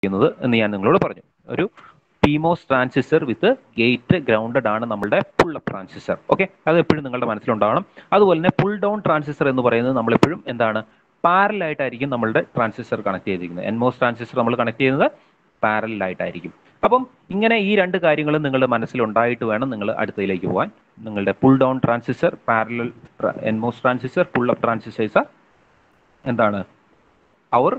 ചെയ്തിരിക്കുന്നത് എന്ന് ഞാൻ നിങ്ങളോട് പറഞ്ഞു. ഒരു PMOS transistor with gate grounded ആണ് നമ്മളുടെ പുൾ അപ്പ് ട്രാൻസിസ്റ്റർ. ഓക്കെ, അത് എപ്പോഴും നിങ്ങളുടെ മനസ്സിലുണ്ടാവണം. അതുപോലെ തന്നെ പുൾ ഡൗൺ ട്രാൻസിസ്റ്റർ എന്ന് പറയുന്നത് നമ്മളെപ്പോഴും എന്താണ്, പാരലൽ ആയിട്ടായിരിക്കും നമ്മളുടെ ട്രാൻസിസ്റ്റർ കണക്ട് ചെയ്തിരിക്കുന്നത്. NMOS ട്രാൻസിസ്റ്റർ നമ്മൾ കണക്ട് ചെയ്യുന്നത് പാരലൽ ആയിട്ടായിരിക്കും. അപ്പം ഇങ്ങനെ ഈ രണ്ട് കാര്യങ്ങളും നിങ്ങളുടെ മനസ്സിലുണ്ടായിട്ട് വേണം നിങ്ങൾ അടുത്തതിലേക്ക് പോകാൻ. നിങ്ങളുടെ pull down transistor, parallel NMOS transistor, pull up transistors എന്താണ് അവർ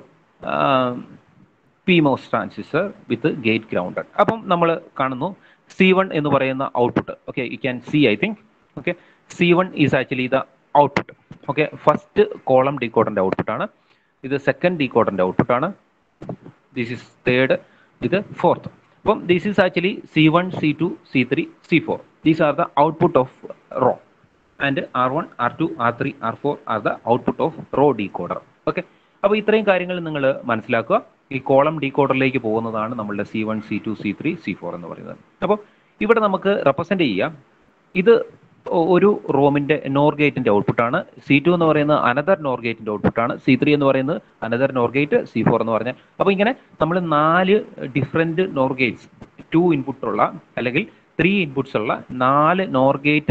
PMOS transistor with gate grounded. അപ്പം നമ്മൾ കാണുന്നു C1 എന്ന് പറയുന്ന output. Okay, you can see I think. Okay, C1 is actually the output. Okay, first column ഡീകോഡറിന്റെ output ആണ്. ഇത് സെക്കൻഡ് ഡീകോഡറിന്റെ ഔട്ട്പുട്ട് ആണ്. ദിസ് ഇസ് തേർഡ്, ഇത് ഫോർത്ത്. അപ്പം this is actually C1, C2, C3, C4. These are the output of row. And R1, R2, R3, R4 are the output of row decoder. Okay, അപ്പോൾ ഇത്രയും കാര്യങ്ങൾ നിങ്ങൾ മനസ്സിലാക്കുക. ഈ കോളം ഡീകോഡറിലേക്ക് പോകുന്നതാണ് നമ്മളുടെ C1, C2, C3, C4 എന്ന് പറയുന്നത്. അപ്പോൾ ഇവിടെ നമുക്ക് റെപ്രസെന്റ് ചെയ്യാം, ഇത് ഒരു റോമിന്റെ നോർ ഗേറ്റിന്റെ ഔട്ട്പുട്ടാണ്. C2 എന്ന് പറയുന്നത് അനദർ നോർ ഗേറ്റിന്റെ ഔട്ട്പുട്ടാണ്. C3 എന്ന് പറയുന്നത് അനദർ നോർ ഗേറ്റ്. C4 എന്ന് പറഞ്ഞാൽ, അപ്പോൾ ഇങ്ങനെ നമ്മൾ 4 ഡിഫറെന്റ് നോർ ഗേറ്റ്സ്, 2 ഇൻപുട്ട് ഉള്ള അല്ലെങ്കിൽ 3 ഇൻപുട്സ് ഉള്ള 4 നോർ ഗേറ്റ്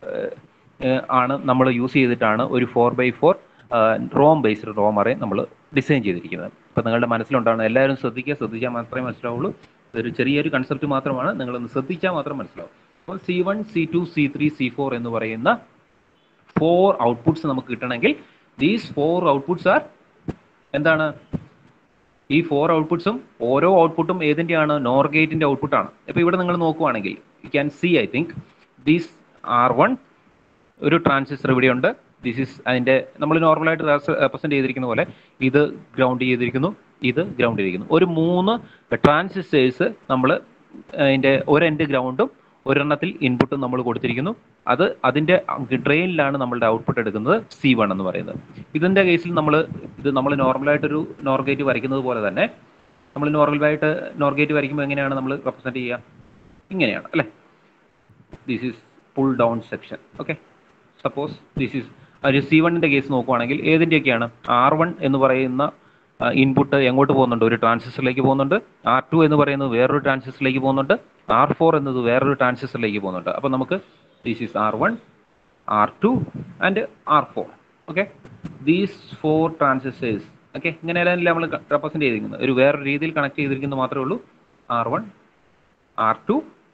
ആണ് നമ്മൾ യൂസ് ചെയ്തിട്ടാണ് ഒരു 4x4 ROM based ROM array നമ്മൾ ഡിസൈൻ ചെയ്തിരിക്കുന്നത്. അപ്പോൾ നിങ്ങളുടെ മനസ്സിലുണ്ടാവണം, എല്ലാവരും ശ്രദ്ധിച്ചാൽ മാത്രമേ മനസ്സിലാവുള്ളൂ. ഇതൊരു ചെറിയൊരു കൺസെപ്റ്റ് മാത്രമാണ്, നിങ്ങളൊന്ന് ശ്രദ്ധിച്ചാൽ മാത്രം മനസ്സിലാവും. അപ്പോൾ C1, C2, C3, C4 എന്ന് പറയുന്ന 4 ഔട്ട്പുട്ട്സ് നമുക്ക് കിട്ടണമെങ്കിൽ ദീസ് 4 ഔട്ട്പുട്ട്സ് ആർ എന്താണ്, ഈ 4 ഔട്ട്പുട്ട്സും ഓരോ ഔട്ട്പുട്ടും ഏതിൻ്റെയാണ്, നോർ ഗേറ്റിന്റെ ഔട്ട്പുട്ടാണ്. അപ്പോൾ ഇവിടെ നിങ്ങൾ നോക്കുവാണെങ്കിൽ you can see I think these R1 ഒരു ട്രാൻസിസ്റ്റർ ഇവിടെയുണ്ട്. ദിസ് ഈസ് അതിൻ്റെ നമ്മൾ നോർമലായിട്ട് റെപ്രസെന്റ് ചെയ്തിരിക്കുന്ന പോലെ ഇത് ഗ്രൗണ്ട് ചെയ്തിരിക്കുന്നു, ഇത് ഗ്രൗണ്ട് ചെയ്തിരിക്കുന്നു. ഒരു 3 ട്രാൻസിസ്റ്റേഴ്സ് നമ്മൾ അതിൻ്റെ ഒരെൻഡ് ഗ്രൗണ്ടും ഒരെണ്ണത്തിൽ ഇൻപുട്ടും നമ്മൾ കൊടുത്തിരിക്കുന്നു. അതിൻ്റെ ഡ്രെയിനിലാണ് നമ്മളുടെ ഔട്ട്പുട്ട് എടുക്കുന്നത് C1 എന്ന് പറയുന്നത്. ഇതിൻ്റെ കേസിൽ നമ്മൾ നോർമലായിട്ടൊരു നോർ ഗേറ്റ് വരയ്ക്കുന്നത് പോലെ തന്നെ നമ്മൾ നോർമലായിട്ട് നോർ ഗേറ്റ് വരയ്ക്കുമ്പോൾ എങ്ങനെയാണ് നമ്മൾ റെപ്രസെന്റ് ചെയ്യുക, ഇങ്ങനെയാണ് അല്ലേ. This is pull down section. Okay, suppose this is ഒരു C1ന്റെ കേസ് നോക്കുവാണെങ്കിൽ ഏതിൻ്റെയൊക്കെയാണ്, R1 എന്ന് പറയുന്ന ഇൻപുട്ട് എങ്ങോട്ട് പോകുന്നുണ്ട്, ഒരു ട്രാൻസിസ്റ്ററിലേക്ക് പോകുന്നുണ്ട്. R2 എന്ന് പറയുന്നത് വേറൊരു ട്രാൻസിസ്റ്ററിലേക്ക് പോകുന്നുണ്ട്. R4 എന്നത് വേറൊരു ട്രാൻസിസ്റ്ററിലേക്ക് പോകുന്നുണ്ട്. അപ്പോൾ നമുക്ക് this is R1, R2 and R4. Okay, these 4 transistors. Okay, ഇങ്ങനെയല്ല നമ്മൾ റെപ്രസെന്റ് ചെയ്തിരിക്കുന്നത്, ഒരു വേറൊരു രീതിയിൽ കണക്ട് ചെയ്തിരിക്കുന്നത് മാത്രമേ ഉള്ളൂ. R1, R2,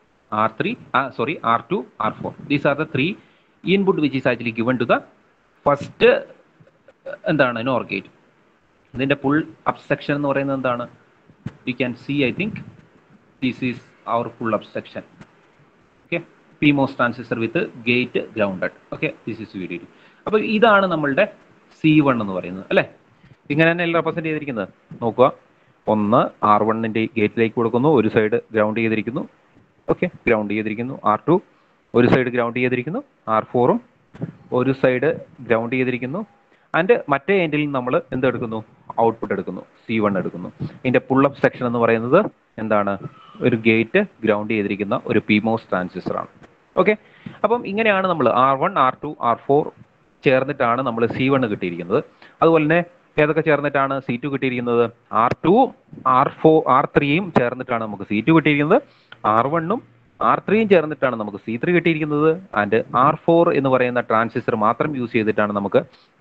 R2, R4. These are the 3 input which is actually given to the first എന്താണ് നോർ ഗേറ്റ്. ഇതിന്റെ പുൾ അപ്പ് സെക്ഷൻ എന്ന് പറയുന്നത് എന്താണ്, you can see I think this is അവർ pull up section. Okay, PMOS transistor with gate grounded. Okay, this is VDD. അപ്പോൾ ഇതാണ് നമ്മളുടെ C1 എന്ന് പറയുന്നത് അല്ലേ. ഇങ്ങനെ തന്നെയല്ല റെപ്രസെന്റ് ചെയ്തിരിക്കുന്നത്. നോക്കുക, ഒന്ന് R1ന്റെ ഗേറ്റിലേക്ക് കൊടുക്കുന്നു, ഒരു സൈഡ് ഗ്രൗണ്ട് ചെയ്തിരിക്കുന്നു. ഓക്കെ, ഗ്രൗണ്ട് ചെയ്തിരിക്കുന്നു. R2 ഒരു സൈഡ് ഗ്രൗണ്ട് ചെയ്തിരിക്കുന്നു. R4ഉം ഒരു സൈഡ് ഗ്രൗണ്ട് ചെയ്തിരിക്കുന്നു. ആൻഡ് മറ്റേ എൻഡിൽ നമ്മൾ എന്തെടുക്കുന്നു, ഔട്ട്പുട്ട് എടുക്കുന്നു, C1 എടുക്കുന്നു. ഇതിന്റെ പുൾ അപ്പ് സെക്ഷൻ എന്ന് പറയുന്നത് എന്താണ്, ഒരു ഗേറ്റ് ഗ്രൗണ്ട് ചെയ്തിരിക്കുന്ന ഒരു PMOS ട്രാൻസിസ്റ്റർ ആണ്. ഓക്കെ, അപ്പം ഇങ്ങനെയാണ് നമ്മൾ R1, R2, R4 ചേർന്നിട്ടാണ് നമ്മൾ C1 കിട്ടിയിരിക്കുന്നത്. അതുപോലെ തന്നെ ഏതൊക്കെ ചേർന്നിട്ടാണ് C2 കിട്ടിയിരിക്കുന്നത്, R2ഉം R3യും ചേർന്നിട്ടാണ് നമുക്ക് C2 കിട്ടിയിരിക്കുന്നത്. R1ഉം R3യും ചേർന്നിട്ടാണ് നമുക്ക് C3 കിട്ടിയിരിക്കുന്നത്. ആൻഡ് R4 എന്ന് പറയുന്ന ട്രാൻസിസ്റ്റർ മാത്രം യൂസ് ചെയ്തിട്ടാണ് നമുക്ക്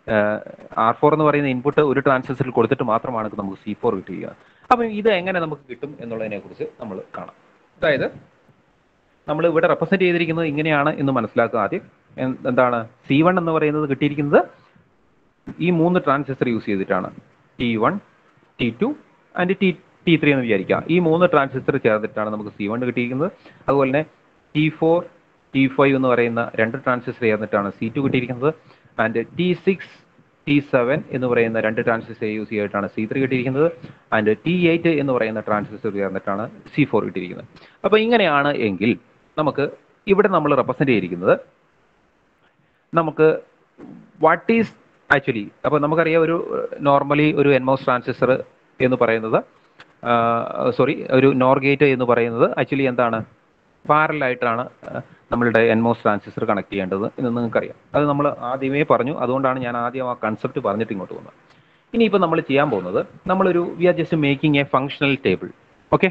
R4 എന്ന് പറയുന്ന ഇൻപുട്ട് ഒരു ട്രാൻസിസ്റ്ററിൽ കൊടുത്തിട്ട് മാത്രമാണ് നമുക്ക് C4 കിട്ടിയിരിക്കുന്നത്. അപ്പം ഇത് എങ്ങനെ നമുക്ക് കിട്ടും എന്നുള്ളതിനെ കുറിച്ച് നമ്മൾ കാണാം. അതായത് നമ്മൾ ഇവിടെ റെപ്രസെന്റ് ചെയ്തിരിക്കുന്നത് ഇങ്ങനെയാണ് എന്ന് മനസ്സിലാക്കുക. ആദ്യം എന്താണ്, C1 എന്ന് പറയുന്നത് കിട്ടിയിരിക്കുന്നത് ഈ 3 ട്രാൻസിസ്റ്റർ യൂസ് ചെയ്തിട്ടാണ്. T1, T2 ആൻഡ് T3 എന്ന് വിചാരിക്കുക. ഈ 3 ട്രാൻസിസ്റ്റർ ചേർന്നിട്ടാണ് നമുക്ക് C1 കിട്ടിയിരിക്കുന്നത്. അതുപോലെ തന്നെ T4, T5 എന്ന് പറയുന്ന 2 ട്രാൻസിസ്റ്റർ ചേർന്നിട്ടാണ് C2 കിട്ടിയിരിക്കുന്നത്. ആൻഡ് T6, T7 എന്ന് പറയുന്ന 2 ട്രാൻസിസ്റ്റർ യൂസ് ചെയ്തിട്ടാണ് C3 കിട്ടിയിരിക്കുന്നത്. ആൻഡ് T8 എന്ന് പറയുന്ന ട്രാൻസിസ്റ്റർ ചേർന്നിട്ടാണ് C4 കിട്ടിയിരിക്കുന്നത്. അപ്പോൾ ഇങ്ങനെയാണ് എങ്കിൽ നമുക്ക് ഇവിടെ നമ്മൾ റെപ്രസെന്റ് ചെയ്തിരിക്കുന്നത് നമുക്ക് വാട്ട് ഈസ് ആക്ച്വലി, അപ്പോൾ നമുക്കറിയാം ഒരു നോർമലി ഒരു NMOS ട്രാൻസിസ്റ്റർ എന്ന് പറയുന്നത് ഒരു നോർ ഗേറ്റ് എന്ന് പറയുന്നത് ആക്ച്വലി എന്താണ്, പാരലായിട്ടാണ് നമ്മളുടെ NMOS ട്രാൻസിസ്റ്റർ കണക്ട് ചെയ്യേണ്ടത് എന്ന് നിങ്ങൾക്കറിയാം. അത് നമ്മൾ ആദ്യമേ പറഞ്ഞു, അതുകൊണ്ടാണ് ഞാൻ ആദ്യം ആ കൺസെപ്റ്റ് പറഞ്ഞിട്ട് ഇങ്ങോട്ട് വന്നത്. ഇനിയിപ്പോൾ നമ്മൾ ചെയ്യാൻ പോകുന്നത് we are just making a functional table. Okay,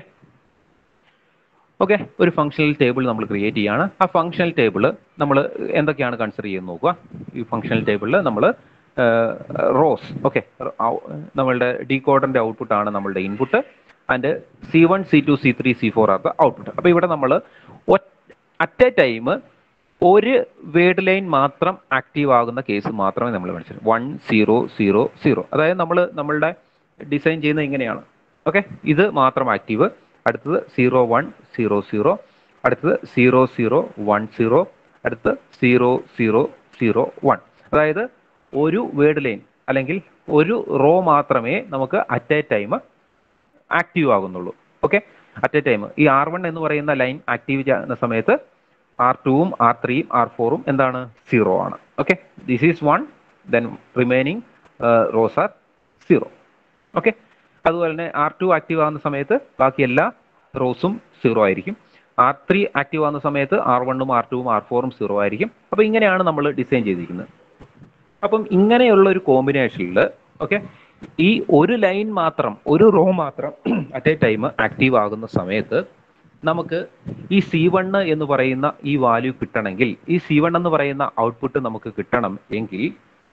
ഒരു ഫങ്ഷണൽ ടേബിൾ നമ്മൾ ക്രിയേറ്റ് ചെയ്യാണ്. ആ ഫങ്ഷണൽ ടേബിൾ നമ്മൾ എന്തൊക്കെയാണ് കൺസിഡർ ചെയ്യുന്നത് നോക്കുക. ഈ ഫങ്ഷണൽ ടേബിളിൽ നമ്മൾ റോസ്, നമ്മളുടെ ഡീകോഡറിന്റെ ഔട്ട്പുട്ട് ആണ് നമ്മളുടെ input, and C1 C2 C3 C4 are the output. അപ്പോൾ ഇവിടെ നമ്മൾ അറ്റ് എ ടൈം ഒരു വേർഡ് ലൈൻ മാത്രം ആക്റ്റീവ് ആകുന്ന കേസ് മാത്രമേ നമ്മൾ മനസ്സിലാക്കൂ. 1 0 0 0, അതായത് നമ്മളുടെ ഡിസൈൻ ചെയ്യുന്നത് ഇങ്ങനെയാണ്. ഓക്കെ, ഇത് മാത്രം ആക്റ്റീവ്, അടുത്തത് 0 1 0 0, അടുത്തത് 0 0 1 0, അടുത്ത് 0 0 0 1. അതായത് ഒരു വേർഡ് ലൈൻ അല്ലെങ്കിൽ ഒരു റോ മാത്രമേ നമുക്ക് അറ്റ് എ ടൈം ആക്റ്റീവ് ആകുന്നുള്ളൂ. ഓക്കെ, അറ്റ് എ ടൈം ഈ R1 എന്ന് പറയുന്ന ലൈൻ ആക്റ്റീവ് ചെയ്യുന്ന സമയത്ത് R2ഉം R3ഉം R4ഉം എന്താണ്, 0 ആണ്. Okay, this is 1, then remaining rows are 0. Okay, അതുപോലെ തന്നെ R2 ആക്റ്റീവ് ആകുന്ന സമയത്ത് ബാക്കി എല്ലാ റോസും 0 ആയിരിക്കും. R3 ആക്റ്റീവ് ആകുന്ന സമയത്ത് R1ഉം R2ഉം R4ഉം 0 ആയിരിക്കും. അപ്പോൾ ഇങ്ങനെയാണ് നമ്മൾ ഡിസൈൻ ചെയ്തിരിക്കുന്നത്. അപ്പം ഇങ്ങനെയുള്ള ഒരു കോമ്പിനേഷനിൽ ഈ ഒരു ലൈൻ മാത്രം, ഒരു റോ മാത്രം അറ്റ് എ ടൈം ആക്റ്റീവ് ആകുന്ന സമയത്ത് നമുക്ക് ഈ C1 എന്ന് പറയുന്ന ഈ വാല്യൂ കിട്ടണമെങ്കിൽ, ഈ C1 എന്ന് പറയുന്ന ഔട്ട്പുട്ട് നമുക്ക് കിട്ടണം എങ്കിൽ,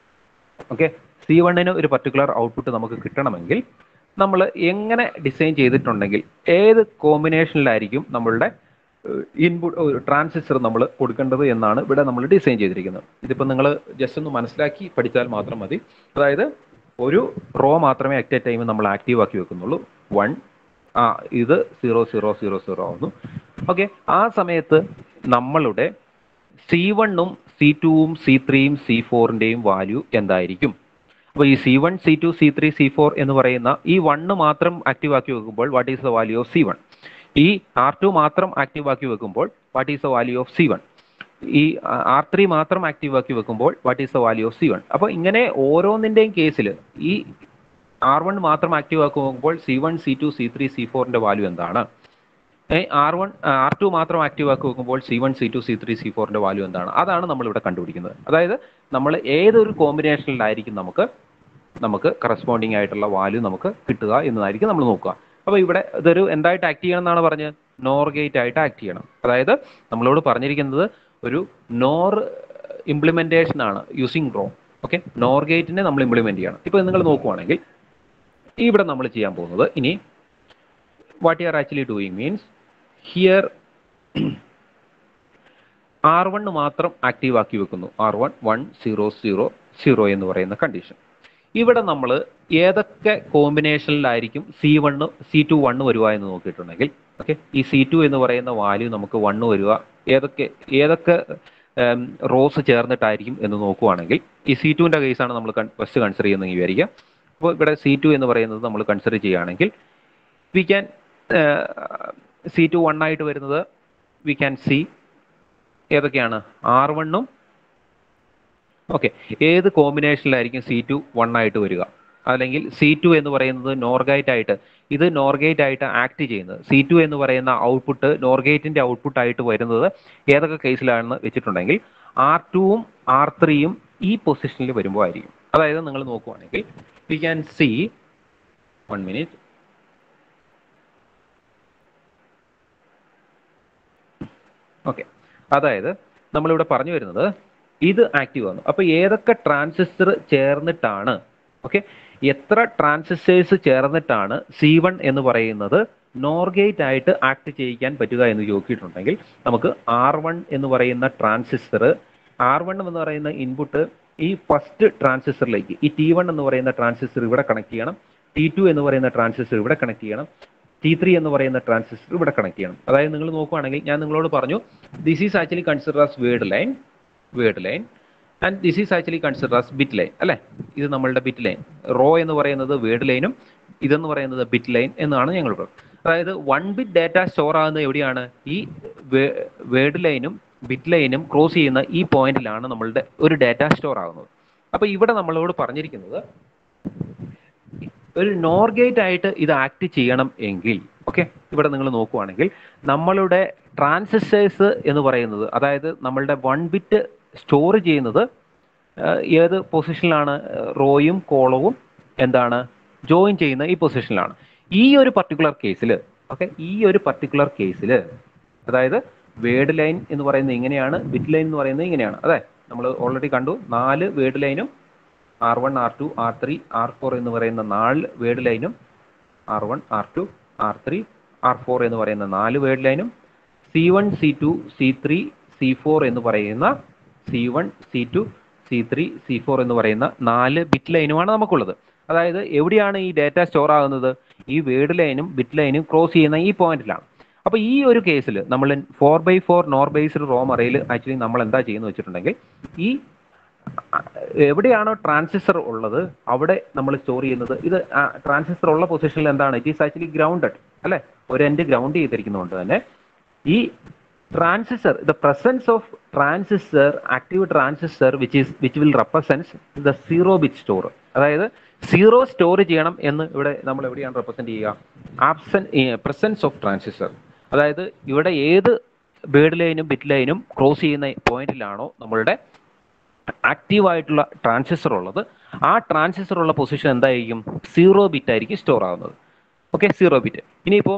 C1ന് ഒരു പർട്ടിക്കുലർ ഔട്ട്പുട്ട് നമുക്ക് കിട്ടണമെങ്കിൽ നമ്മൾ എങ്ങനെ ഡിസൈൻ ചെയ്തിട്ടുണ്ടെങ്കിൽ ഏത് കോമ്പിനേഷനിലായിരിക്കും നമ്മളുടെ ഇൻപുട്ട് ട്രാൻസിസ്റ്റർ നമ്മൾ കൊടുക്കേണ്ടത് എന്നാണ് ഇവിടെ നമ്മൾ ഡിസൈൻ ചെയ്തിരിക്കുന്നത്. ഇതിപ്പോൾ നിങ്ങൾ ജസ്റ്റ് ഒന്ന് മനസ്സിലാക്കി പഠിച്ചാൽ മാത്രം മതി. അതായത് ഒരു റോ മാത്രമേ അറ്റ് എ ടൈം നമ്മൾ ആക്റ്റീവ് ആക്കി വെക്കുന്നുള്ളൂ. 1, ഇത് 0 0 0 0 ആവുന്നു. ഓക്കെ, ആ സമയത്ത് നമ്മളുടെ C1ഉം C2ഉം C3ഉം C4ൻ്റെയും വാല്യൂ എന്തായിരിക്കും? അപ്പോൾ ഈ C1 C2 C3 C4 എന്ന് പറയുന്ന ഈ 1 മാത്രം ആക്റ്റീവ് ആക്കി വെക്കുമ്പോൾ what is the value of C1? ഈ R2 മാത്രം ആക്റ്റീവ് ആക്കി വെക്കുമ്പോൾ what is the value of C1? ഈ R3 മാത്രം ആക്റ്റീവ് ആക്കി വെക്കുമ്പോൾ what is the value of C1? അപ്പോൾ ഇങ്ങനെ ഓരോന്നിൻ്റെയും കേസിൽ ഈ R1 മാത്രം ആക്റ്റീവ് ആക്കി വെക്കുമ്പോൾ C1 C2 C3 C4ൻ്റെ വാല്യൂ എന്താണ്? R2 മാത്രം ആക്റ്റീവ് ആക്കി വെക്കുമ്പോൾ C1 C2 C3 C4ൻ്റെ വാല്യൂ എന്താണ്? അതാണ് നമ്മളിവിടെ കണ്ടുപിടിക്കുന്നത്. അതായത് നമ്മൾ ഏതൊരു കോമ്പിനേഷനിലായിരിക്കും നമുക്ക് കറസ്പോണ്ടിങ് ആയിട്ടുള്ള വാല്യൂ നമുക്ക് കിട്ടുക എന്നതായിരിക്കും നമ്മൾ നോക്കുക. അപ്പോൾ ഇവിടെ ഇതൊരു എന്തായിട്ട് ആക്ട് ചെയ്യണം എന്നാണ് പറഞ്ഞത്? നോർ ഗേറ്റ് ആയിട്ട് ആക്ട് ചെയ്യണം. അതായത് നമ്മളോട് പറഞ്ഞിരിക്കുന്നത് ഒരു നോർ ഇംപ്ലിമെന്റേഷൻ ആണ് യൂസിങ് റോ. ഓക്കെ, നോർ ഗേറ്റിനെ നമ്മൾ ഇംപ്ലിമെന്റ് ചെയ്യണം. ഇപ്പോൾ നിങ്ങൾ നോക്കുവാണെങ്കിൽ ഇവിടെ നമ്മൾ ചെയ്യാൻ പോകുന്നത്, ഇനി what you are actually doing means here R1 മാത്രം ആക്റ്റീവ് ആക്കി വെക്കുന്നു. R1 1 0 0 0 എന്ന് പറയുന്ന കണ്ടീഷൻ. ഇവിടെ നമ്മൾ ഏതൊക്കെ കോമ്പിനേഷനിലായിരിക്കും C1 C2 1 വരുക എന്ന് നോക്കിയിട്ടുണ്ടെങ്കിൽ, ഈ C2 എന്ന് പറയുന്ന വാല്യൂ നമുക്ക് 1 വരിക ഏതൊക്കെ റോസ് ചേർന്നിട്ടായിരിക്കും എന്ന് നോക്കുവാണെങ്കിൽ, ഈ C2ൻ്റെ കേസാണ് നമ്മൾ ഫസ്റ്റ് കൺസിഡർ ചെയ്യുന്നത് വിചാരിക്കുക. അപ്പോൾ ഇവിടെ C2 എന്ന് പറയുന്നത് നമ്മൾ കൺസിഡർ ചെയ്യുകയാണെങ്കിൽ വി ക്യാൻ C2 1 ആയിട്ട് വരുന്നത് വി ക്യാൻ സി ഏതൊക്കെയാണ്? R1ഉം ഏത് കോമ്പിനേഷനിലായിരിക്കും C2 1 ആയിട്ട് വരിക? അല്ലെങ്കിൽ C2 എന്ന് പറയുന്നത് നോർഗേറ്റ് ആയിട്ട് ആക്ട് ചെയ്യുന്നത്, C2 എന്ന് പറയുന്ന ഔട്ട്പുട്ട് നോർഗേറ്റിന്റെ ഔട്ട്പുട്ട് ആയിട്ട് വരുന്നത് ഏതൊക്കെ കേസിലാണെന്ന് വെച്ചിട്ടുണ്ടെങ്കിൽ R2ഉം R3ഉം ഈ പൊസിഷനിൽ വരുമ്പോൾ ആയിരിക്കും. അതായത് നിങ്ങൾ നോക്കുവാണെങ്കിൽ വി ക്യാൻ സി 1 മിനിറ്റ്. അതായത് നമ്മളിവിടെ പറഞ്ഞു വരുന്നത് ഇത് ആക്റ്റീവ് ആണ്. അപ്പോൾ ഏതൊക്കെ ട്രാൻസിസ്റ്റർ ചേർന്നിട്ടാണ്, എത്ര ട്രാൻസിസ്റ്റേഴ്സ് ചേർന്നിട്ടാണ് C1 എന്ന് പറയുന്നത് നോർഗേറ്റ് ആയിട്ട് ആക്ട് ചെയ്യിക്കാൻ പറ്റുക എന്ന് നോക്കിയിട്ടുണ്ടെങ്കിൽ നമുക്ക് R1 എന്ന് പറയുന്ന ട്രാൻസിസ്റ്റർ, R1 എന്ന് പറയുന്ന ഇൻപുട്ട് ഈ ഫസ്റ്റ് ട്രാൻസിസ്റ്ററിലേക്ക്, ഈ T1 എന്ന് പറയുന്ന ട്രാൻസിസ്റ്റർ ഇവിടെ കണക്ട് ചെയ്യണം, T2 എന്ന് പറയുന്ന ട്രാൻസിസ്റ്റർ ഇവിടെ കണക്ട് ചെയ്യണം, T3 എന്ന് പറയുന്ന ട്രാൻസിസ്റ്റർ ഇവിടെ കണക്ട് ചെയ്യണം. അതായത് നിങ്ങൾ നോക്കുകയാണെങ്കിൽ ഞാൻ നിങ്ങളോട് പറഞ്ഞു this is actually consider as word line and this is actually consider as bit line. അല്ലേ, ഇത് നമ്മളുടെ ബിറ്റ് ലൈൻ. റോ എന്ന് പറയുന്നത് വേർഡ് ലൈനും ഇതെന്ന് പറയുന്നത് ബിറ്റ് ലൈൻ എന്നാണ് ഞങ്ങൾ പറയുന്നത്. അതായത് 1 ബിറ്റ് ഡാറ്റ സ്റ്റോർ ആകുന്നത് എവിടെയാണ്? ഈ വേർഡ് ലൈനും ബിറ്റ് ലൈനും ക്രോസ് ചെയ്യുന്ന ഈ പോയിന്റിലാണ് നമ്മളുടെ ഒരു ഡാറ്റ സ്റ്റോർ ആകുന്നത്. അപ്പോൾ ഇവിടെ നമ്മളോട് പറഞ്ഞിരിക്കുന്നത് ഒരു നോർ ഗേറ്റ് ആയിട്ട് ഇത് ആക്ട് ചെയ്യണം എങ്കിൽ, ഇവിടെ നിങ്ങൾ നോക്കുവാണെങ്കിൽ നമ്മളുടെ ട്രാൻസിസ്റ്റേഴ്സ് എന്ന് പറയുന്നത്, അതായത് നമ്മളുടെ 1 ബിറ്റ് സ്റ്റോർ ചെയ്യുന്നത് ഏത് പൊസിഷനിലാണ്? റോയും കോളവും എന്താണ് ജോയിൻ ചെയ്യുന്ന ഈ പൊസിഷനിലാണ്. ഈ ഒരു പർട്ടിക്കുലർ കേസിൽ ഓക്കെ, ഈ ഒരു പർട്ടിക്കുലർ കേസിൽ അതായത് വേർഡ് ലൈൻ എന്ന് പറയുന്നത് ഇങ്ങനെയാണ്, ബിറ്റ് ലൈൻ എന്ന് പറയുന്നത് ഇങ്ങനെയാണ്. അതെ, നമ്മൾ ഓൾറെഡി കണ്ടു 4 വേർഡ് ലൈനും R1 R2 R3 R4 എന്ന് പറയുന്ന 4 വേർഡ് ലൈനും R1 R2 R3 R4 എന്ന് പറയുന്ന 4 വേർഡ് ലൈനും C1 C2 C3 C4 എന്ന് പറയുന്ന C1 C2 C3 C4 എന്ന് പറയുന്ന 4 ബിറ്റ് ലൈനുമാണ് നമുക്കുള്ളത്. അതായത് എവിടെയാണ് ഈ ഡാറ്റ സ്റ്റോർ ആകുന്നത്? ഈ വേർഡ് ലൈനും ബിറ്റ് ലൈനും ക്രോസ് ചെയ്യുന്ന ഈ പോയിന്റിലാണ്. അപ്പോൾ ഈ ഒരു കേസിൽ നമ്മൾ 4x4 നോർ ബേസ്ഡ് റോം അറേയിൽ ആക്ച്വലി നമ്മൾ എന്താ ചെയ്യുന്നത് വെച്ചിട്ടുണ്ടെങ്കിൽ, ഈ എവിടെയാണോ ട്രാൻസിസ്റ്റർ ഉള്ളത് അവിടെ നമ്മൾ സ്റ്റോർ ചെയ്യുന്നത്. ഇത് ട്രാൻസിസ്റ്റർ ഉള്ള പൊസിഷനിൽ എന്താണ്? ഇറ്റ് ഈസ് ആക്ച്വലി ഗ്രൗണ്ടഡ് അല്ലെ, ഒരു എൻഡ് ഗ്രൗണ്ട് ചെയ്തിരിക്കുന്നതുകൊണ്ട് തന്നെ ഈ transistor, the presence of transistor, active transistor which will represents the 0 bit store. അതായത് 0 സ്റ്റോർ ചെയ്യണം എന്ന് ഇവിടെ നമ്മൾ എവിടെയാണ് റെപ്രസെന്റ് ചെയ്യുക? Presence of transistor. അതായത് ഇവിടെ ഏത് വേർഡ് ലൈനും ബിറ്റ് ലൈനും ക്രോസ് ചെയ്യുന്ന പോയിന്റിലാണോ നമ്മളുടെ ആക്റ്റീവ് ആയിട്ടുള്ള ട്രാൻസിസ്റ്റർ ഉള്ളത്, ആ ട്രാൻസിസ്റ്റർ ഉള്ള പൊസിഷൻ എന്തായിരിക്കും? 0 ബിറ്റ് ആയിരിക്കും സ്റ്റോർ ആകുന്നത്. Okay, 0 bit. ഇനിയിപ്പോൾ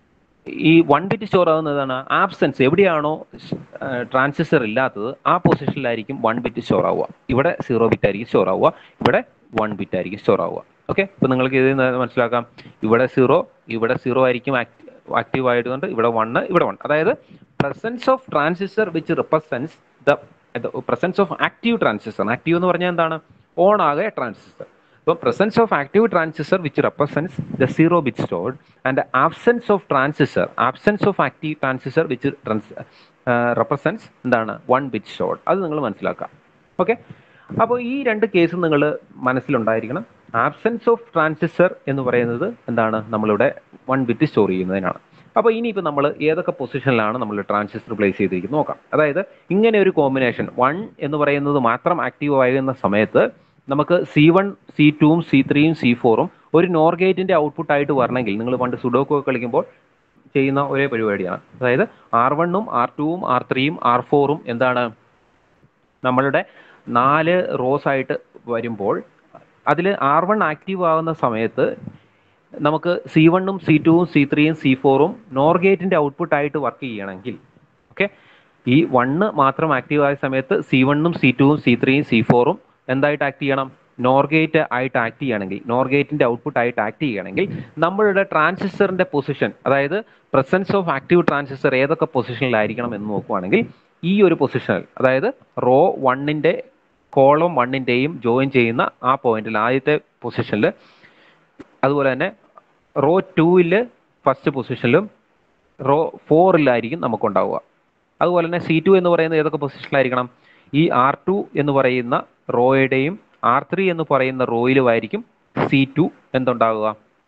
ഈ 1 ബിറ്റ് സ്റ്റോർ ആകുന്നതാണ് ആബ്സെൻസ്. എവിടെയാണോ ട്രാൻസിസ്റ്റർ ഇല്ലാത്തത് ആ പൊസിഷനിലായിരിക്കും 1 ബിറ്റ് സ്റ്റോർ ആവുക. ഇവിടെ 0 ബിറ്റ് ആയിരിക്കും സ്റ്റോർ ആവുക, ഇവിടെ 1 ബിറ്റ് ആയിരിക്കും സ്റ്റോർ ആവുക. ഓക്കെ, ഇപ്പൊ നിങ്ങൾക്ക് ഇത് മനസ്സിലാക്കാം. ഇവിടെ 0, ഇവിടെ 0 ആയിരിക്കും ആക്റ്റീവ് ആയതുകൊണ്ട് ഇവിടെ 1, ഇവിടെ 1. അതായത് presence of transistor which represents the presence of active transistor. Active എന്ന് പറഞ്ഞാൽ എന്താണ്? ഓൺ ആകെ ട്രാൻസിസ്റ്റർ. അപ്പോൾ presence of active transistor which represents the 0 bit stored and absence of transistor, absence of active transistor which represents എന്താണ്? 1 bit stored. അത് നിങ്ങൾ മനസ്സിലാക്കാം. Okay, അപ്പോൾ ഈ രണ്ട് കേസ് നിങ്ങൾ മനസ്സിലുണ്ടായിരിക്കണം. ആബ്സെൻസ് ഓഫ് ട്രാൻസിസ്റ്റർ എന്ന് പറയുന്നത് എന്താണ്? നമ്മളിവിടെ 1 ബിറ്റ് സ്റ്റോർ ചെയ്യുന്നതിനാണ്. അപ്പോൾ ഇനിയിപ്പോൾ നമ്മൾ ഏതൊക്കെ പൊസിഷനിലാണ് നമ്മൾ ട്രാൻസിസ്റ്റർ പ്ലേസ് ചെയ്തിരിക്കുന്നത് നോക്കാം. അതായത് ഇങ്ങനെ ഒരു കോമ്പിനേഷൻ 1 എന്ന് പറയുന്നത് മാത്രം ആക്റ്റീവ് ആകുന്ന സമയത്ത് നമുക്ക് C1 C2 C3 C4 ഒരു നോർ ഗേറ്റിന്റെ ഔട്ട്പുട്ട് ആയിട്ട് വരണമെങ്കിൽ നിങ്ങൾ പണ്ട് സുഡോക്കു കളിക്കുമ്പോൾ ചെയ്യുന്ന ഒരേ പരിപാടിയാണ്. അതായത് R1 R2 R3 R4 എന്താണ്? നമ്മളുടെ 4 റോസ് ആയിട്ട് വരുമ്പോൾ അതിൽ R1 ആക്റ്റീവ് ആകുന്ന സമയത്ത് നമുക്ക് C1 C2 C3 C4 nor ഗേറ്റിന്റെ ഔട്ട്പുട്ട് ആയിട്ട് വർക്ക് ചെയ്യണമെങ്കിൽ, ഓക്കെ, ഈ 1 മാത്രം ആക്റ്റീവ് ആയ സമയത്ത് C1 C2 C3 C4 എന്തായിട്ട് ആക്ട് ചെയ്യണം? നോർ ഗേറ്റ് ആയിട്ട് ആക്ട് ചെയ്യണമെങ്കിൽ, നോർ ഗേറ്റിന്റെ ഔട്ട്പുട്ട് ആയിട്ട് ആക്ട് ചെയ്യണമെങ്കിൽ നമ്മളുടെ ട്രാൻസിസ്റ്ററിന്റെ പൊസിഷൻ, അതായത് പ്രസൻസ് ഓഫ് ആക്റ്റീവ് ട്രാൻസിസ്റ്റർ ഏതൊക്കെ പൊസിഷനിലായിരിക്കണം എന്ന് നോക്കുവാണെങ്കിൽ ഈ ഒരു പൊസിഷനിൽ, അതായത് റോ 1ന്റെ കോളം 1ന്റെയും ജോയിൻ ചെയ്യുന്ന ആ പോയിന്റിൽ ആദ്യത്തെ പൊസിഷനിൽ, അതുപോലെ തന്നെ റോ 2ൽ ഫസ്റ്റ് പൊസിഷനിലും റോ 4ലായിരിക്കും നമുക്കുണ്ടാവുക. അതുപോലെ തന്നെ C2 എന്ന് പറയുന്ന ഏതൊക്കെ പൊസിഷനിലായിരിക്കണം? ഈ R2 എന്ന് പറയുന്ന റോയുടെയും R3 എന്ന് പറയുന്ന റോയിലുമായിരിക്കും C2 എന്തുണ്ടാവുക?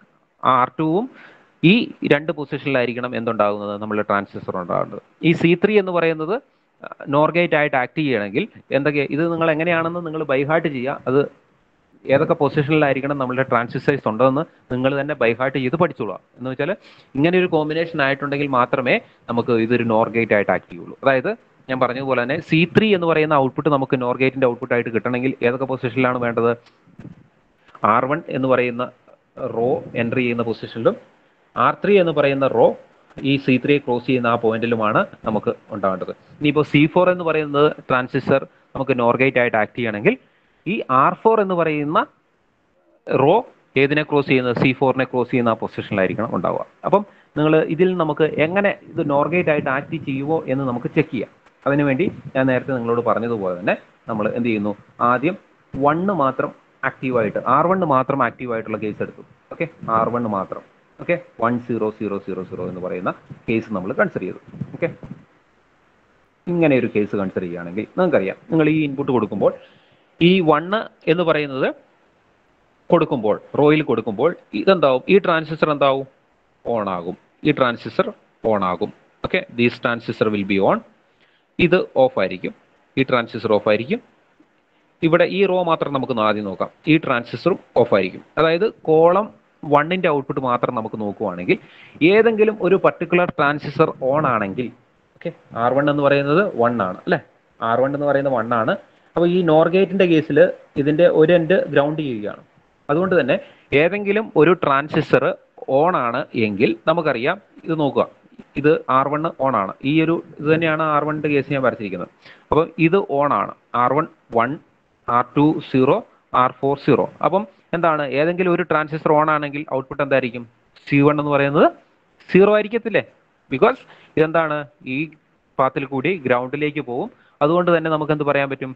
R2വും ഈ 2 പൊസിഷനിലായിരിക്കണം എന്തുണ്ടാകുന്നത്? നമ്മൾ ട്രാൻസിസ്റ്റർ ഉണ്ടാകുന്നത്. ഈ C3 എന്ന് പറയുന്നത് നോർ ഗേറ്റ് ആയിട്ട് ആക്ട് ചെയ്യണമെങ്കിൽ എന്തൊക്കെ, ഇത് നിങ്ങൾ എങ്ങനെയാണെന്ന് നിങ്ങൾ ബൈഹാർട്ട് ചെയ്യുക. അത് ഏതൊക്കെ പൊസിഷനിലായിരിക്കണം നമ്മളുടെ ട്രാൻസിസ്റ്റേഴ്സ് ഉണ്ടെന്ന് നിങ്ങൾ തന്നെ ബൈഹാർട്ട് ചെയ്ത് പഠിച്ചോളുക. എന്ന് വെച്ചാൽ ഇങ്ങനെ ഒരു കോമ്പിനേഷൻ ആയിട്ടുണ്ടെങ്കിൽ മാത്രമേ നമുക്ക് ഇതൊരു നോർ ഗേറ്റ് ആയിട്ട് ആക്ട് ചെയ്യുള്ളൂ. അതായത് ഞാൻ പറഞ്ഞതുപോലെ തന്നെ C3 എന്ന് പറയുന്ന ഔട്ട്പുട്ട് നമുക്ക് നോർ ഗേറ്റിന്റെ ഔട്ട്പുട്ട് ആയിട്ട് കിട്ടണമെങ്കിൽ ഏതൊക്കെ പൊസിഷനിലാണ് വേണ്ടത്? R1 എന്ന് പറയുന്ന റോ എൻട്രി ചെയ്യുന്ന പൊസിഷനിലും R3 എന്ന് പറയുന്ന റോ ഈ C3 ക്രോസ് ചെയ്യുന്ന ആ പോയിന്റിലുമാണ് നമുക്ക് ഉണ്ടാകേണ്ടത്. ഇനിയിപ്പോൾ C4 എന്ന് പറയുന്നത് ട്രാൻസിസ്റ്റർ നമുക്ക് നോർ ഗേറ്റ് ആയിട്ട് ആക്ട് ചെയ്യണമെങ്കിൽ ഈ R4 എന്ന് പറയുന്ന റോ ഏതിനെ ക്രോസ് ചെയ്യുന്നത്? C4നെ ക്രോസ് ചെയ്യുന്ന ആ പൊസിഷനിലായിരിക്കണം ഉണ്ടാവുക. അപ്പം നിങ്ങൾ ഇതിൽ നമുക്ക് എങ്ങനെ ഇത് നോർ ഗേറ്റ് ആയിട്ട് ആക്ട് ചെയ്യുമോ എന്ന് നമുക്ക് ചെക്ക് ചെയ്യാം. അതിനുവേണ്ടി ഞാൻ നേരത്തെ നിങ്ങളോട് പറഞ്ഞതുപോലെ തന്നെ നമ്മൾ എന്ത് ചെയ്യുന്നു? ആദ്യം 1 മാത്രം ആക്റ്റീവായിട്ട്, R1 മാത്രം ആക്റ്റീവായിട്ടുള്ള കേസ് എടുത്തു. ഓക്കെ, R1 മാത്രം. ഓക്കെ, 10000 എന്ന് പറയുന്ന കേസ് നമ്മൾ കൺസിഡർ ചെയ്തു. ഓക്കെ, ഇങ്ങനെ ഒരു കേസ് കൺസിഡർ ചെയ്യുകയാണെങ്കിൽ നിങ്ങൾക്കറിയാം, നിങ്ങൾ ഈ ഇൻപുട്ട് കൊടുക്കുമ്പോൾ ഈ 1 എന്ന് പറയുന്നത് കൊടുക്കുമ്പോൾ, റോയിൽ കൊടുക്കുമ്പോൾ ഇതെന്താവും? ഈ ട്രാൻസിസ്റ്റർ എന്താവും? ഓൺ ആകും. ഈ ട്രാൻസിസ്റ്റർ ഓൺ ആകും. Okay, these transistor will be on. ഇത് ഓഫ് ആയിരിക്കും. ഈ ട്രാൻസിസ്റ്റർ ഓഫ് ആയിരിക്കും. ഇവിടെ ഈ റോ മാത്രം നമുക്ക് ആദ്യം നോക്കാം. ഈ ട്രാൻസിസ്റ്ററും ഓഫ് ആയിരിക്കും. അതായത് കോളം 1ന്റെ ഔട്ട്പുട്ട് മാത്രം നമുക്ക് നോക്കുവാണെങ്കിൽ ഏതെങ്കിലും ഒരു പർട്ടിക്കുലർ ട്രാൻസിസ്റ്റർ ഓൺ ആണെങ്കിൽ, ഓക്കെ, R1 എന്ന് പറയുന്നത് 1 ആണ് അല്ലേ? R1 എന്ന് പറയുന്നത് 1 ആണ്. അപ്പോൾ ഈ നോർ ഗേറ്റിന്റെ കേസിൽ ഇതിന്റെ ഒരു എൻഡ് ഗ്രൗണ്ട് ചെയ്യുകയാണ്. അതുകൊണ്ട് തന്നെ ഏതെങ്കിലും ഒരു ട്രാൻസിസ്റ്റർ ഓൺ ആണ് എങ്കിൽ നമുക്കറിയാം, ഇത് നോക്കുക, ഇത് R1 ഓൺ ആണ്. ഈ ഒരു ഇത് തന്നെയാണ് R1ന്റെ കേസ് ഞാൻ വരച്ചിരിക്കുന്നത്. അപ്പം ഇത് ഓൺ ആണ്. R1 1, R2 0, R4 0. അപ്പം എന്താണ്, ഏതെങ്കിലും ഒരു ട്രാൻസിസ്റ്റർ ഓൺ ആണെങ്കിൽ ഔട്ട്പുട്ട് എന്തായിരിക്കും? C1 എന്ന് പറയുന്നത് 0 ആയിരിക്കത്തില്ലേ? ബിക്കോസ് ഇതെന്താണ്, ഈ പാത്തിൽ കൂടി ഗ്രൗണ്ടിലേക്ക് പോകും. അതുകൊണ്ട് തന്നെ നമുക്ക് എന്ത് പറയാൻ പറ്റും?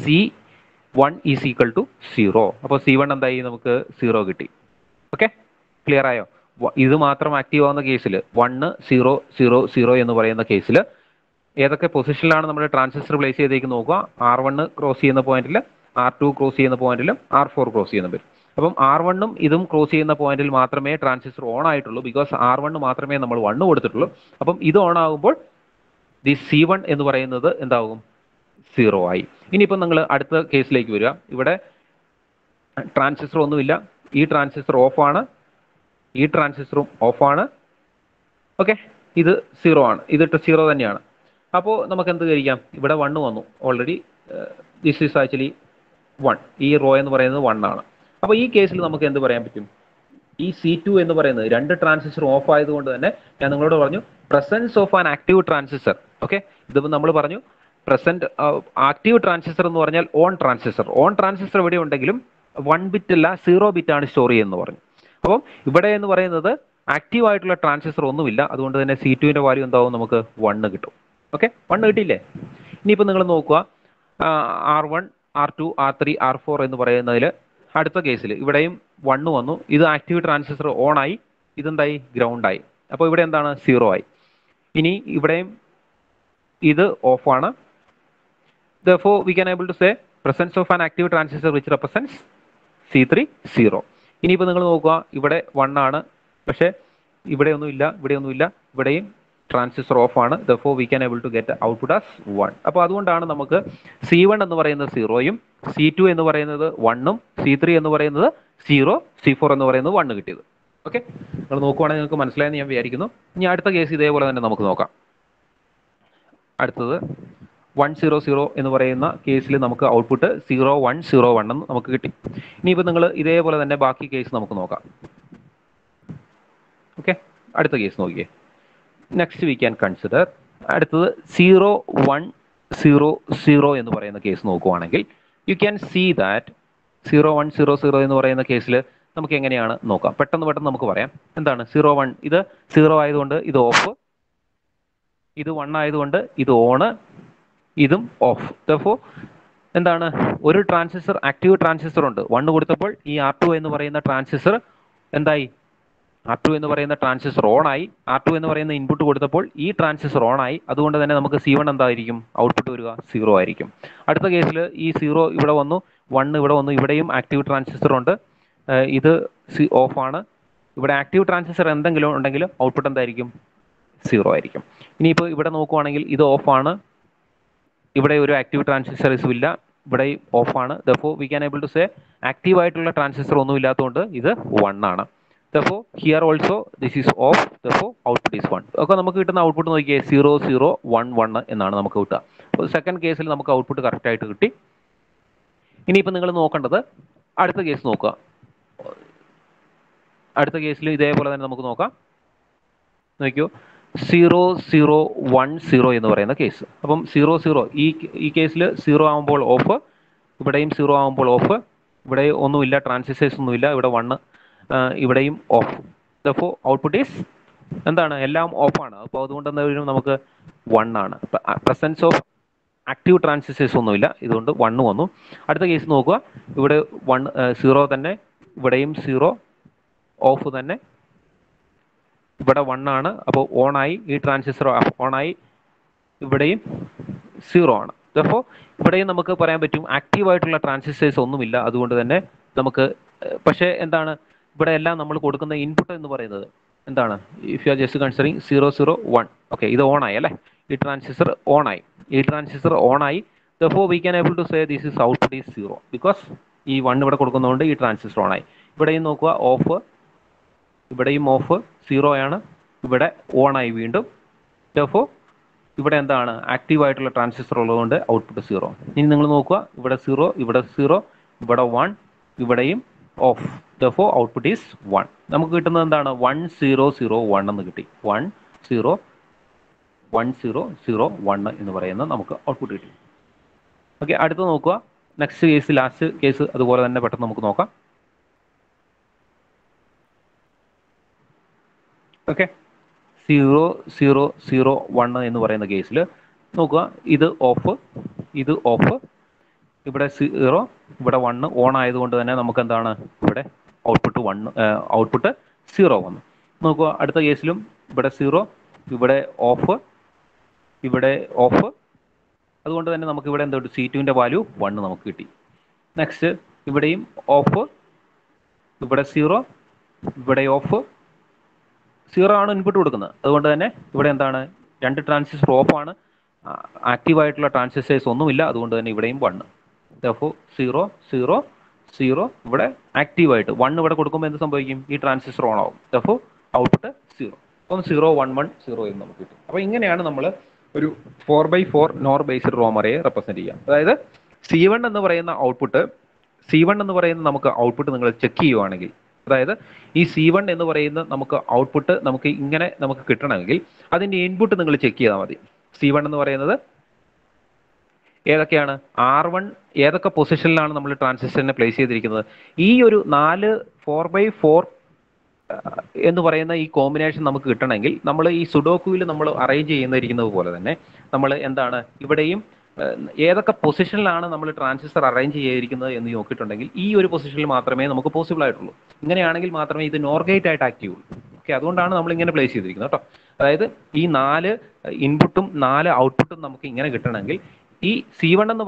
C1 is equal to 0. അപ്പോൾ C1 എന്തായി? നമുക്ക് 0 കിട്ടി. ഓക്കെ, ക്ലിയർ ആയോ? ഇത് മാത്രം ആക്റ്റീവ് ആവുന്ന കേസിൽ 1 0 0 0 എന്ന് പറയുന്ന കേസിൽ ഏതൊക്കെ പൊസിഷനിലാണ് നമ്മൾ ട്രാൻസിസ്റ്റർ പ്ലേസ് ചെയ്തേക്ക് നോക്കുക. R1 ക്രോസ് ചെയ്യുന്ന പോയിന്റിൽ, R2 ക്രോസ് ചെയ്യുന്ന പോയിന്റിലും, R4 ക്രോസ് ചെയ്യുന്ന വരും. അപ്പം R1ഉം ഇതും ക്രോസ് ചെയ്യുന്ന പോയിന്റിൽ മാത്രമേ ട്രാൻസിസ്റ്റർ ഓൺ ആയിട്ടുള്ളൂ. ബിക്കോസ് R1 മാത്രമേ നമ്മൾ 1 കൊടുത്തിട്ടുള്ളൂ. അപ്പം ഇത് ഓൺ ആകുമ്പോൾ ദി C1 എന്ന് പറയുന്നത് എന്താകും? 0 ആയി. ഇനിയിപ്പം നിങ്ങൾ അടുത്ത കേസിലേക്ക് വരിക. ഇവിടെ ട്രാൻസിസ്റ്റർ ഒന്നുമില്ല, ഈ ട്രാൻസിസ്റ്റർ ഓഫാണ്, ഈ ട്രാൻസിസ്റ്ററും ഓഫാണ്. ഓക്കെ, ഇത് 0 ആണ്, ഇതിട്ട് 0 തന്നെയാണ്. അപ്പോൾ നമുക്ക് എന്ത് കഴിക്കാം? ഇവിടെ 1 വന്നു ഓൾറെഡി. This is actually 1. ഈ റോ എന്ന് പറയുന്നത് 1 ആണ്. അപ്പോൾ ഈ കേസിൽ നമുക്ക് എന്ത് പറയാൻ പറ്റും? ഈ C2 എന്ന് പറയുന്നത് രണ്ട് ട്രാൻസിസ്റ്റർ ഓഫ് ആയതുകൊണ്ട് തന്നെ ഞാൻ നിങ്ങളോട് പറഞ്ഞു presence of an active transistor. Okay, ഇതിപ്പോൾ നമ്മൾ പറഞ്ഞു പ്രസന്റ് ആക്റ്റീവ് ട്രാൻസിസ്റ്റർ എന്ന് പറഞ്ഞാൽ ഓൺ ട്രാൻസിസ്റ്റർ. ഓൺ ട്രാൻസിസ്റ്റർ എവിടെ ഉണ്ടെങ്കിലും 1 ബിറ്റ് അല്ല 0 ബിറ്റ് ആണ് സ്റ്റോർ ചെയ്യുന്നത് പറഞ്ഞു. അപ്പം ഇവിടെ എന്ന് പറയുന്നത് ആക്റ്റീവ് ആയിട്ടുള്ള ട്രാൻസിസ്റ്റർ ഒന്നുമില്ല. അതുകൊണ്ട് തന്നെ C2ന്റെ വാല്യൂ എന്താവും? നമുക്ക് 1 കിട്ടും. ഓക്കെ, 1 കിട്ടിയില്ലേ? ഇനിയിപ്പോൾ നിങ്ങൾ നോക്കുക, R1 R2 R3 R4 എന്ന് പറയുന്നതിൽ അടുത്ത കേസിൽ ഇവിടെയും 1 വന്നു. ഇത് ആക്റ്റീവ് ട്രാൻസിസ്റ്റർ ഓൺ ആയി, ഇതെന്തായി? ഗ്രൗണ്ട് ആയി. അപ്പോൾ ഇവിടെ എന്താണ്? 0 ആയി. ഇനി ഇവിടെയും ഇത് ഓഫാണ്. Therefore we can able to say presence of an active transistor which represents C3 0. ഇനിയിപ്പോൾ നിങ്ങൾ നോക്കുക, ഇവിടെ 1 ആണ്, പക്ഷേ ഇവിടെ ഒന്നുമില്ല, ഇവിടെ ഒന്നുമില്ല, ഇവിടെയും ട്രാൻസിസ്റ്റർ ഓഫ് ആണ്. Therefore we can able to get output as 1. അപ്പോൾ അതുകൊണ്ടാണ് നമുക്ക് C1 എന്ന് പറയുന്നത് 0യും C2 എന്ന് പറയുന്നത് 1ഉം C3 എന്ന് പറയുന്നത് 0, C4 എന്ന് പറയുന്നത് 1 കിട്ടിയത്. ഓക്കെ, നിങ്ങൾ നോക്കുവാണെങ്കിൽ നിങ്ങൾക്ക് മനസ്സിലായെന്ന് ഞാൻ വിചാരിക്കുന്നു. ഇനി അടുത്ത കേസ് ഇതേപോലെ തന്നെ നമുക്ക് നോക്കാം. അടുത്തത് 1 0 0 എന്ന് പറയുന്ന കേസിൽ നമുക്ക് ഔട്ട്പുട്ട് 0 1 0 1 എന്ന് നമുക്ക് കിട്ടി. ഇനിയിപ്പോൾ നിങ്ങൾ ഇതേപോലെ തന്നെ ബാക്കി കേസ് നമുക്ക് നോക്കാം. ഓക്കെ, അടുത്ത കേസ് നോക്കിയേ. നെക്സ്റ്റ് വി ക്യാൻ കൺസിഡർ അടുത്തത് 0 1 0 0 എന്ന് പറയുന്ന കേസ് നോക്കുവാണെങ്കിൽ യു ക്യാൻ സീ ദാറ്റ് 0 1 0 0 എന്ന് പറയുന്ന കേസിൽ നമുക്ക് എങ്ങനെയാണ് നോക്കാം. പെട്ടെന്ന് നമുക്ക് പറയാം. എന്താണ് 0 1? ഇത് 0 ആയതുകൊണ്ട് ഇത് ഓഫ്, ഇത് 1 ആയതുകൊണ്ട് ഇത് ഓണ്, ഇതും ഓഫ്. Therefore എന്താണ്, ഒരു ട്രാൻസിസ്റ്റർ ആക്റ്റീവ് ട്രാൻസിസ്റ്റർ ഉണ്ട്. 1 കൊടുത്തപ്പോൾ ഈ R2 എന്ന് പറയുന്ന ട്രാൻസിസ്റ്റർ എന്തായി? R2 എന്ന് പറയുന്ന ട്രാൻസിസ്റ്റർ ഓൺ ആയി. R2 എന്ന് പറയുന്ന ഇൻപുട്ട് കൊടുത്തപ്പോൾ ഈ ട്രാൻസിസ്റ്റർ ഓൺ ആയി. അതുകൊണ്ട് തന്നെ നമുക്ക് C1 എന്തായിരിക്കും? ഔട്ട്പുട്ട് വരിക 0 ആയിരിക്കും. അടുത്ത കേസിൽ ഈ 0 ഇവിടെ വന്നു, 1 ഇവിടെ വന്നു, ഇവിടെയും ആക്റ്റീവ് ട്രാൻസിസ്റ്റർ ഉണ്ട്, ഇത് ഓഫ് ആണ്. ഇവിടെ ആക്റ്റീവ് ട്രാൻസിസ്റ്റർ എന്തെങ്കിലും ഉണ്ടെങ്കിൽ ഔട്ട്പുട്ട് എന്തായിരിക്കും? 0 ആയിരിക്കും. ഇനിയിപ്പോൾ ഇവിടെ നോക്കുവാണെങ്കിൽ ഇത് ഓഫ് ആണ്, ഇവിടെ ഒരു ആക്റ്റീവ് ട്രാൻസിസ്റ്റർ ഇല്ല, ഇവിടെ ഓഫ് ആണ്. Therefore we can able to say active ആയിട്ടുള്ള ട്രാൻസിസ്റ്റർ ഒന്നും ഇല്ലാത്തതുകൊണ്ട് ഇത് 1 ആണ്. Therefore here also this is off. Therefore output is 1. ഒക്കെ നമുക്ക് കിട്ടുന്ന ഔട്ട്പുട്ട് നോക്കിയേ 0 0 1 1 എന്നാണ് നമുക്ക് കിട്ടുക. അപ്പോൾ സെക്കൻഡ് കേസിൽ നമുക്ക് ഔട്ട്പുട്ട് കറക്റ്റ് ആയിട്ട് കിട്ടി. ഇനിയിപ്പോൾ നിങ്ങൾ നോക്കേണ്ടത് അടുത്ത കേസ് നോക്കുക. അടുത്ത കേസിൽ ഇതേപോലെ തന്നെ നമുക്ക് നോക്കാം. നോക്കിയോ, 0 0 1 0 എന്ന് പറയുന്ന കേസ്. അപ്പം 0 0 ഈ കേസിൽ 0 ആകുമ്പോൾ ഓഫ്, ഇവിടെയും 0 ആകുമ്പോൾ ഓഫ്, ഇവിടെ ഒന്നുമില്ല, ട്രാൻസിസ്റ്റേഴ്സ് ഒന്നുമില്ല, ഇവിടെ 1, ഇവിടെയും ഓഫ്. Therefore ഔട്ട്പുട്ട് ഈസ് എന്താണ്? എല്ലാം ഓഫാണ്. അപ്പോൾ അതുകൊണ്ട് എന്തായാലും നമുക്ക് 1 ആണ്. പ്രസൻസ് ഓഫ് ആക്റ്റീവ് ട്രാൻസിസ്റ്റേഴ്സ് ഒന്നുമില്ല, ഇതുകൊണ്ട് 1 വന്നു. അടുത്ത കേസ് നോക്കുക, ഇവിടെ 1 0 തന്നെ, ഇവിടെയും 0 ഓഫ് തന്നെ, ഇവിടെ 1 ആണ്. അപ്പോൾ ഓൺ ആയി, ഈ ട്രാൻസിസ്റ്റർ ഓൺ ആയി, ഇവിടെയും 0 ആണ്. Therefore ഇവിടെയും നമുക്ക് പറയാൻ പറ്റും ആക്റ്റീവ് ആയിട്ടുള്ള ട്രാൻസിസ്റ്റേഴ്സ് ഒന്നുമില്ല. അതുകൊണ്ട് തന്നെ നമുക്ക് പക്ഷേ എന്താണ്, ഇവിടെ എല്ലാം നമ്മൾ കൊടുക്കുന്ന ഇൻപുട്ട് എന്ന് പറയുന്നത് എന്താണ്? If you are just considering 0 0 1. Okay, ഇത് ഓൺ ആയി അല്ലേ? ഈ ട്രാൻസിസ്റ്റർ ഓൺ ആയി, ഈ ട്രാൻസിസ്റ്റർ ഓൺ ആയി. Therefore we can able to say this is output is 0 because ഈ 1 ഇവിടെ കൊടുക്കുന്നതുകൊണ്ട് ഈ ട്രാൻസിസ്റ്റർ ഓൺ ആയി. ഇവിടെയും നോക്കുക ഓഫ്, ഇവിടെയും ഓഫ്, 0 ആണ്, ഇവിടെ ഓൺ ആയി വീണ്ടും. Therefore ഇവിടെ എന്താണ്? ആക്റ്റീവ് ആയിട്ടുള്ള ട്രാൻസിസ്റ്റർ ഉള്ളതുകൊണ്ട് ഔട്ട്പുട്ട് 0. ഇനി നിങ്ങൾ നോക്കുക, ഇവിടെ 0 ഇവിടെ 0, ഇവിടെ 1, ഇവിടെയും ഓഫ്. Therefore output is 1. നമുക്ക് കിട്ടുന്നത് എന്താണ്? 1001 എന്ന് കിട്ടി. 1001 എന്ന് പറയുന്ന നമുക്ക് ഔട്ട്പുട്ട് കിട്ടി. ഓക്കെ, അടുത്ത് നോക്കുക. നെക്സ്റ്റ് കേസ്, ലാസ്റ്റ് കേസ് അതുപോലെ തന്നെ പെട്ടെന്ന് നമുക്ക് നോക്കാം. ഓക്കെ, 0001 എന്ന് പറയുന്ന കേസിൽ നോക്കുക, ഇത് ഓഫ്, ഇത് ഓഫ്, ഇവിടെ 0, ഇവിടെ 1 ഓൺ ആയതുകൊണ്ട് തന്നെ നമുക്ക് എന്താണ് ഇവിടെ ഔട്ട്പുട്ട് 0 വന്നു. നോക്കുക, അടുത്ത കേസിലും ഇവിടെ 0, ഇവിടെ ഓഫ്, ഇവിടെ ഓഫ്, അതുകൊണ്ട് തന്നെ നമുക്ക് ഇവിടെ എന്തുണ്ട്? C2ന്റെ വാല്യൂ 1 നമുക്ക് കിട്ടി. നെക്സ്റ്റ് ഇവിടെയും ഓഫ്, ഇവിടെ 0, ഇവിടെ ഓഫ്, 0 ആണ് ഇൻപുട്ട് കൊടുക്കുന്നത്. അതുകൊണ്ട് തന്നെ ഇവിടെ എന്താണ്? 2 ട്രാൻസിസ്റ്റർ ഓഫ് ആണ്, ആക്റ്റീവായിട്ടുള്ള ട്രാൻസിസ്റ്റേഴ്സ് ഒന്നുമില്ല. അതുകൊണ്ട് തന്നെ ഇവിടെയും 1. അപ്പോൾ 0 0 0 ഇവിടെ ആക്റ്റീവായിട്ട് 1 ഇവിടെ കൊടുക്കുമ്പോൾ എന്ത് സംഭവിക്കും? ഈ ട്രാൻസിസ്റ്റർ ഓൺ ആവും. അപ്പോൾ ഔട്ട്പുട്ട് 0. അപ്പം 0 1 1 0 എന്ന് നമുക്ക് കിട്ടും. അപ്പോൾ ഇങ്ങനെയാണ് നമ്മൾ ഒരു 4x4 നോർ ബേസ്ഡ് റോം അറേയെ റെപ്രസെന്റ് ചെയ്യുക. അതായത് C1 എന്ന് പറയുന്ന നമുക്ക് ഔട്ട്പുട്ട് നിങ്ങൾ ചെക്ക് ചെയ്യുവാണെങ്കിൽ, അതായത് ഈ C1 എന്ന് പറയുന്ന നമുക്ക് ഔട്ട്പുട്ട് നമുക്ക് ഇങ്ങനെ നമുക്ക് കിട്ടണമെങ്കിൽ അതിന്റെ ഇൻപുട്ട് നിങ്ങൾ ചെക്ക് ചെയ്താൽ മതി. C1 എന്ന് പറയുന്നത് ഏതൊക്കെയാണ്? R1 ഏതൊക്കെ പൊസിഷനിലാണ് നമ്മൾ ട്രാൻസിസ്റ്ററിനെ പ്ലേസ് ചെയ്തിരിക്കുന്നത്? ഈ ഒരു 4x4 എന്ന് പറയുന്ന ഈ കോമ്പിനേഷൻ നമുക്ക് കിട്ടണമെങ്കിൽ നമ്മൾ ഈ സുഡോക്കുവിൽ നമ്മൾ അറേഞ്ച് ചെയ്യുന്നിരിക്കുന്നത് പോലെ തന്നെ നമ്മൾ എന്താണ് ഇവിടെയും ഏതൊക്കെ പൊസിഷനിലാണ് നമ്മൾ ട്രാൻസിസ്റ്റർ അറേഞ്ച് ചെയ്തിരിക്കുന്നത് എന്ന് നോക്കിയിട്ടുണ്ടെങ്കിൽ ഈ ഒരു പൊസിഷനിൽ മാത്രമേ നമുക്ക് പോസിബിൾ ആയിട്ടുള്ളൂ. ഇങ്ങനെയാണെങ്കിൽ മാത്രമേ ഇത് നോർ ഗേറ്റ് ആയിട്ട് ആക്ട് ചെയ്യുള്ളൂ. ഓക്കെ, അതുകൊണ്ടാണ് നമ്മൾ ഇങ്ങനെ പ്ലേസ് ചെയ്തിരിക്കുന്നത് കേട്ടോ. അതായത് ഈ 4 ഇൻപുട്ടും 4 ഔട്ട്പുട്ടും നമുക്ക് ഇങ്ങനെ കിട്ടണമെങ്കിൽ ഈ C1 എന്ന്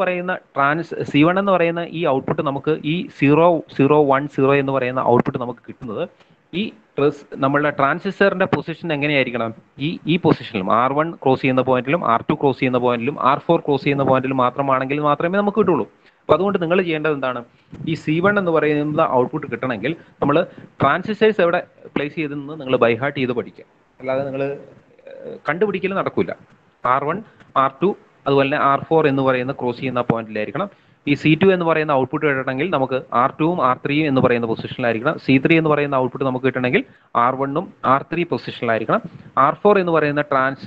പറയുന്ന ഈ ഔട്ട്പുട്ട് നമുക്ക് ഈ 0 0 1 0 എന്ന് പറയുന്ന ഔട്ട്പുട്ട് നമുക്ക് കിട്ടുന്നത് ഈ നമ്മളുടെ ട്രാൻസിസ്റ്ററിന്റെ പൊസിഷൻ എങ്ങനെയായിരിക്കണം? ഈ പൊസിഷനിലും R1 ക്രോസ് ചെയ്യുന്ന പോയിന്റിലും R2 ക്രോസ് ചെയ്യുന്ന പോയിന്റിലും R4 ക്രോസ് ചെയ്യുന്ന പോയിന്റിലും മാത്രമാണെങ്കിൽ മാത്രമേ നമുക്ക് കിട്ടുള്ളൂ. അപ്പോൾ അതുകൊണ്ട് നിങ്ങൾ ചെയ്യേണ്ടത് എന്താണ്? ഈ C1 എന്ന് പറയുന്ന ഔട്ട്പുട്ട് കിട്ടണമെങ്കിൽ നമ്മൾ ട്രാൻസിസ്റ്റേഴ്സ് എവിടെ പ്ലേസ് ചെയ്തെന്ന് നിങ്ങൾ ബൈഹാർട്ട് ചെയ്ത് പഠിക്കുക. അല്ലാതെ നിങ്ങൾ കണ്ടുപിടിക്കൽ നടക്കില്ല. R1 R2 അതുപോലെ തന്നെ R4 എന്ന് പറയുന്ന ക്രോസ് ചെയ്യുന്ന പോയിന്റിലായിരിക്കണം. ഈ C2 എന്ന് പറയുന്ന ഔട്ട്പുട്ട് കിട്ടണമെങ്കിൽ നമുക്ക് R2ഉം R3യും എന്ന് പറയുന്ന പൊസിഷനിലായിരിക്കണം. C3 എന്ന് പറയുന്ന ഔട്ട്പുട്ട് നമുക്ക് കിട്ടണമെങ്കിൽ R1ഉം R3 പൊസിഷനിലായിരിക്കണം. R4 എന്ന് പറയുന്ന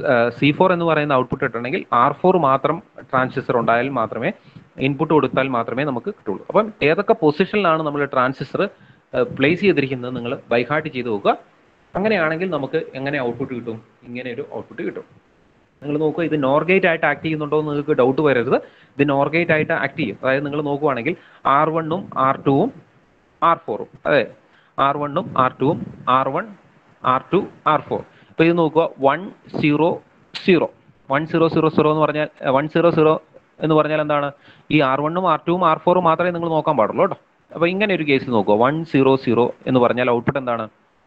C4 എന്ന് പറയുന്ന ഔട്ട്പുട്ട് കിട്ടണമെങ്കിൽ R4 മാത്രം ട്രാൻസിസ്റ്റർ ഉണ്ടായാൽ മാത്രമേ ഇൻപുട്ട് കൊടുത്താൽ മാത്രമേ നമുക്ക് കിട്ടുള്ളൂ. അപ്പം ഏതൊക്കെ പൊസിഷനിലാണ് നമ്മൾ ട്രാൻസിസ്റ്റർ പ്ലേസ് ചെയ്തിരിക്കുന്നത് നിങ്ങൾ ബൈഹാർട്ട് ചെയ്ത് നോക്കുക. അങ്ങനെയാണെങ്കിൽ നമുക്ക് എങ്ങനെ ഔട്ട്പുട്ട് കിട്ടും? ഇങ്ങനെ ഒരു ഔട്ട്പുട്ട് കിട്ടും. നിങ്ങൾ നോക്കുക, ഇത് നോർ ഗേറ്റ് ആയിട്ട് ആക്ട് ചെയ്യുന്നുണ്ടോ എന്ന് നിങ്ങൾക്ക് ഡൗട്ട് വരരുത്. ഇത് നോർ ഗേറ്റ് ആയിട്ട് ആക്ട് ചെയ്യും. അതായത് നിങ്ങൾ നോക്കുവാണെങ്കിൽ R1ഉം R2ഉം R4ഉം, അതെ, R1ഉം R2ഉം R1 R2 R4. അപ്പോൾ ഇത് നോക്കുക, 1 0 0 1 0 0 0 എന്ന് പറഞ്ഞാൽ 1 0 0 എന്ന് പറഞ്ഞാൽ എന്താണ്? ഈ R1ഉം R2ഉം R4ഉം മാത്രമേ നിങ്ങൾ നോക്കാൻ പാടുള്ളൂ കേട്ടോ. അപ്പോൾ ഇങ്ങനെ ഒരു കേസിൽ നോക്കുക, 1 0 0 എന്ന് പറഞ്ഞാൽ ഔട്ട്പുട്ട് എന്താണ്?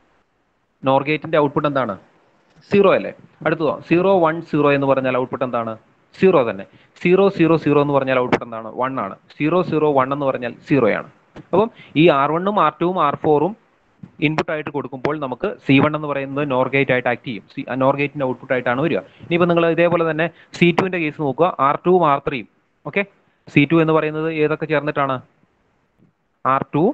നോർ ഗേറ്റിന്റെ ഔട്ട്പുട്ട് എന്താണ്? 0 അല്ലേ? അടുത്തതോ 0 1 0 എന്ന് പറഞ്ഞാൽ ഔട്ട്പുട്ട് എന്താണ്? 0 തന്നെ. 0 0 0 എന്ന് പറഞ്ഞാൽ ഔട്ട്പുട്ട് എന്താണ്? 1 ആണ്. 0 0 1 എന്ന് പറഞ്ഞാൽ 0 ആണ്. അപ്പം ഈ R1ഉം R2ഉം R4ഉം ഇൻപുട്ട് ആയിട്ട് കൊടുക്കുമ്പോൾ നമുക്ക് C1 എന്ന് പറയുന്നത് നോർ ഗേറ്റ് ആയിട്ട് ആക്ട് ചെയ്യും. നോർ ഗേറ്റിന്റെ ഔട്ട്പുട്ട് ആയിട്ടാണ് വരിക. ഇനിയിപ്പോൾ നിങ്ങൾ ഇതേപോലെ തന്നെ C2ന്റെ കേസ് നോക്കുക, R2ഉം R3യും. ഓക്കെ, C2 എന്ന് പറയുന്നത് ഏതൊക്കെ ചേർന്നിട്ടാണ്? R2ഉം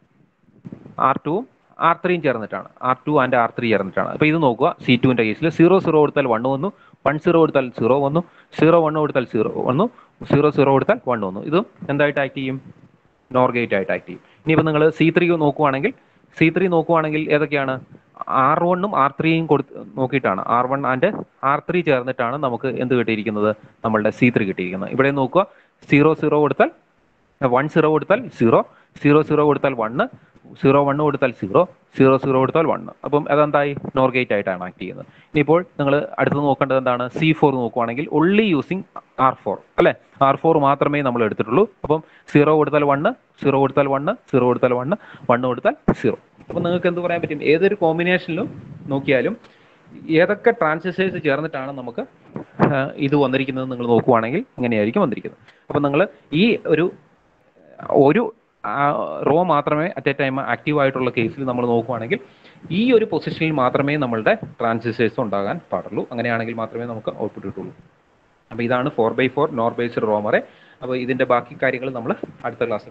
R3യും ചേർന്നിട്ടാണ്. R2 ആൻഡ് R3 ചേർന്നിട്ടാണ്. അപ്പോൾ ഇത് നോക്കുക, C2ന്റെ കേസിൽ 0 0 കൊടുത്താൽ 1 വന്നു, 1 0 കൊടുത്താൽ 0 വന്നു, 0 1 കൊടുത്താൽ 0 വന്നു, 0 0 കൊടുത്താൽ 1 വന്നു. ഇതും എന്തായിട്ട് ആക്ട് ചെയ്യും? നോർ ഗേറ്റ് ആയിട്ട് ആക്ട് ചെയ്യും. ഇനിയിപ്പോൾ നിങ്ങൾ C3 നോക്കുവാണെങ്കിൽ ഏതൊക്കെയാണ്? R1ഉം R3യും നോക്കിയിട്ടാണ്, R1 ആൻഡ് R3 ചേർന്നിട്ടാണ് നമുക്ക് എന്ത് കിട്ടിയിരിക്കുന്നത്? നമ്മളുടെ C3 കിട്ടിയിരിക്കുന്നത്. ഇവിടെ നോക്കുക, 0 0 കൊടുത്താൽ 1 0 കൊടുത്താൽ 0, 0 0 കൊടുത്താൽ 1, 0 1 കൊടുത്താൽ 0, 0 0 കൊടുത്താൽ 1. അപ്പം അതെന്തായി? നോർ ഗേറ്റ് ആയിട്ടാണ് ആക്ട് ചെയ്യുന്നത്. ഇനിയിപ്പോൾ നിങ്ങൾ അടുത്ത് നോക്കേണ്ടത് എന്താണ്? C4 നോക്കുവാണെങ്കിൽ ഒൺലി യൂസിങ് R4 അല്ലേ? R4 മാത്രമേ നമ്മൾ എടുത്തിട്ടുള്ളൂ. അപ്പം 0 കൊടുത്താൽ 1, 0 കൊടുത്താൽ 1, 0 കൊടുത്താൽ 1, 1 കൊടുത്താൽ 0. അപ്പം നിങ്ങൾക്ക് എന്ത് പറയാൻ പറ്റും? ഏതൊരു കോമ്പിനേഷനിലും നോക്കിയാലും ഏതൊക്കെ ട്രാൻസിസ്റ്റേഴ്സ് ചേർന്നിട്ടാണ് നമുക്ക് ഇത് വന്നിരിക്കുന്നത് നിങ്ങൾ നോക്കുവാണെങ്കിൽ ഇങ്ങനെയായിരിക്കും വന്നിരിക്കുന്നത്. അപ്പം നിങ്ങൾ ഈ ഒരു റോ മാത്രമേ അറ്റ് എ ടൈം ആക്റ്റീവ് ആയിട്ടുള്ള കേസിൽ നമ്മൾ നോക്കുവാണെങ്കിൽ ഈ ഒരു പൊസിഷനിൽ മാത്രമേ നമ്മളുടെ ട്രാൻസിസ്റ്റേഴ്സ് ഉണ്ടാകാൻ പാടുള്ളൂ. അങ്ങനെയാണെങ്കിൽ മാത്രമേ നമുക്ക് ഔട്ട്പുട്ട് കിട്ടുള്ളൂ. അപ്പോൾ ഇതാണ് 4x4 NOR based ROM array. അപ്പോൾ ഇതിൻ്റെ ബാക്കി കാര്യങ്ങൾ നമ്മൾ അടുത്ത ക്ലാസ്സിൽ